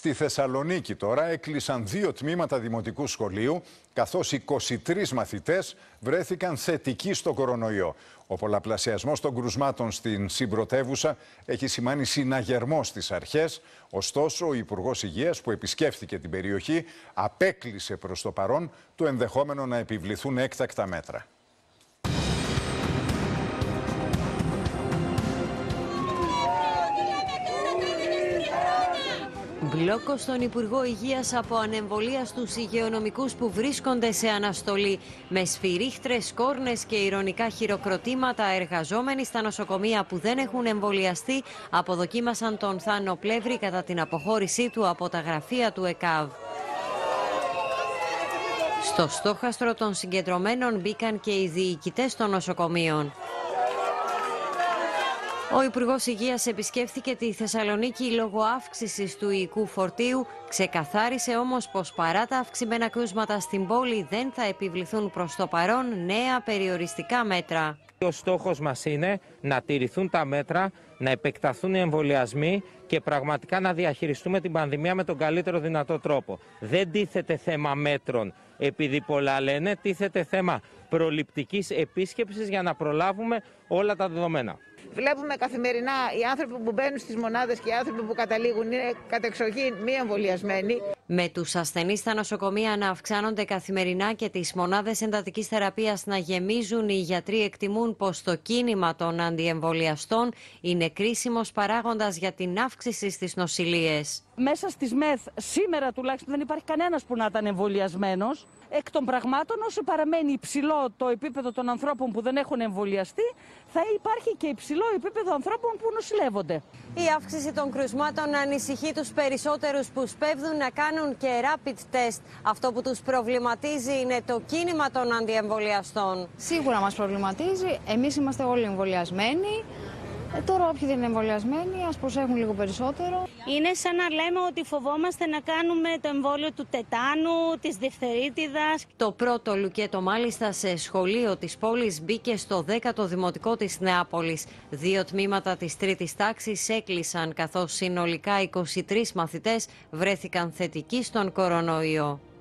Στη Θεσσαλονίκη τώρα έκλεισαν 2 τμήματα δημοτικού σχολείου, καθώς 23 μαθητές βρέθηκαν θετικοί στο κορονοϊό. Ο πολλαπλασιασμός των κρουσμάτων στην συμπρωτεύουσα έχει σημάνει συναγερμό στις αρχές. Ωστόσο, ο Υπουργός Υγείας που επισκέφθηκε την περιοχή απέκλεισε προς το παρόν το ενδεχόμενο να επιβληθούν έκτακτα μέτρα. Μπλόκο στον Υπουργό Υγείας από ανεμβολίαστους υγειονομικούς που βρίσκονται σε αναστολή. Με σφυρίχτρες, κόρνες και ειρωνικά χειροκροτήματα, εργαζόμενοι στα νοσοκομεία που δεν έχουν εμβολιαστεί αποδοκίμασαν τον Θάνο Πλεύρη κατά την αποχώρησή του από τα γραφεία του ΕΚΑΒ. Στο στόχαστρο των συγκεντρωμένων μπήκαν και οι διοικητές των νοσοκομείων. Ο Υπουργός Υγείας επισκέφθηκε τη Θεσσαλονίκη λόγω αύξησης του ιικού φορτίου. Ξεκαθάρισε όμως πως παρά τα αυξημένα κρούσματα στην πόλη δεν θα επιβληθούν προς το παρόν νέα περιοριστικά μέτρα. Ο στόχος μας είναι να τηρηθούν τα μέτρα, να επεκταθούν οι εμβολιασμοί και πραγματικά να διαχειριστούμε την πανδημία με τον καλύτερο δυνατό τρόπο. Δεν τίθεται θέμα μέτρων επειδή πολλά λένε, τίθεται θέμα προληπτικής επίσκεψης για να προλάβουμε όλα τα δεδομένα. Βλέπουμε καθημερινά οι άνθρωποι που μπαίνουν στις μονάδες και οι άνθρωποι που καταλήγουν είναι κατεξοχήν μη εμβολιασμένοι. Με τους ασθενείς στα νοσοκομεία να αυξάνονται καθημερινά και τις μονάδες εντατικής θεραπείας να γεμίζουν, οι γιατροί εκτιμούν πως το κίνημα των αντιεμβολιαστών είναι κρίσιμος παράγοντας για την αύξηση στις νοσηλίες. Μέσα στις ΜΕΘ σήμερα τουλάχιστον δεν υπάρχει κανένας που να ήταν εμβολιασμένος. Εκ των πραγμάτων, όσο παραμένει υψηλό το επίπεδο των ανθρώπων που δεν έχουν εμβολιαστεί, θα υπάρχει και υψηλό επίπεδο ανθρώπων που νοσηλεύονται. Η αύξηση των κρουσμάτων ανησυχεί τους περισσότερους που σπέβδουν να κάνουν και rapid test. Αυτό που τους προβληματίζει είναι το κίνημα των αντιεμβολιαστών. Σίγουρα μας προβληματίζει. Εμείς είμαστε όλοι εμβολιασμένοι. Τώρα όποιοι δεν είναι εμβολιασμένοι ας προσέχουν λίγο περισσότερο. Είναι σαν να λέμε ότι φοβόμαστε να κάνουμε το εμβόλιο του τετάνου, της διφθερίτιδας. Το πρώτο λουκέτο μάλιστα σε σχολείο της πόλης μπήκε στο 10ο Δημοτικό της Νεάπολης. 2 τμήματα της 3ης τάξης έκλεισαν, καθώς συνολικά 23 μαθητές βρέθηκαν θετικοί στον κορονοϊό.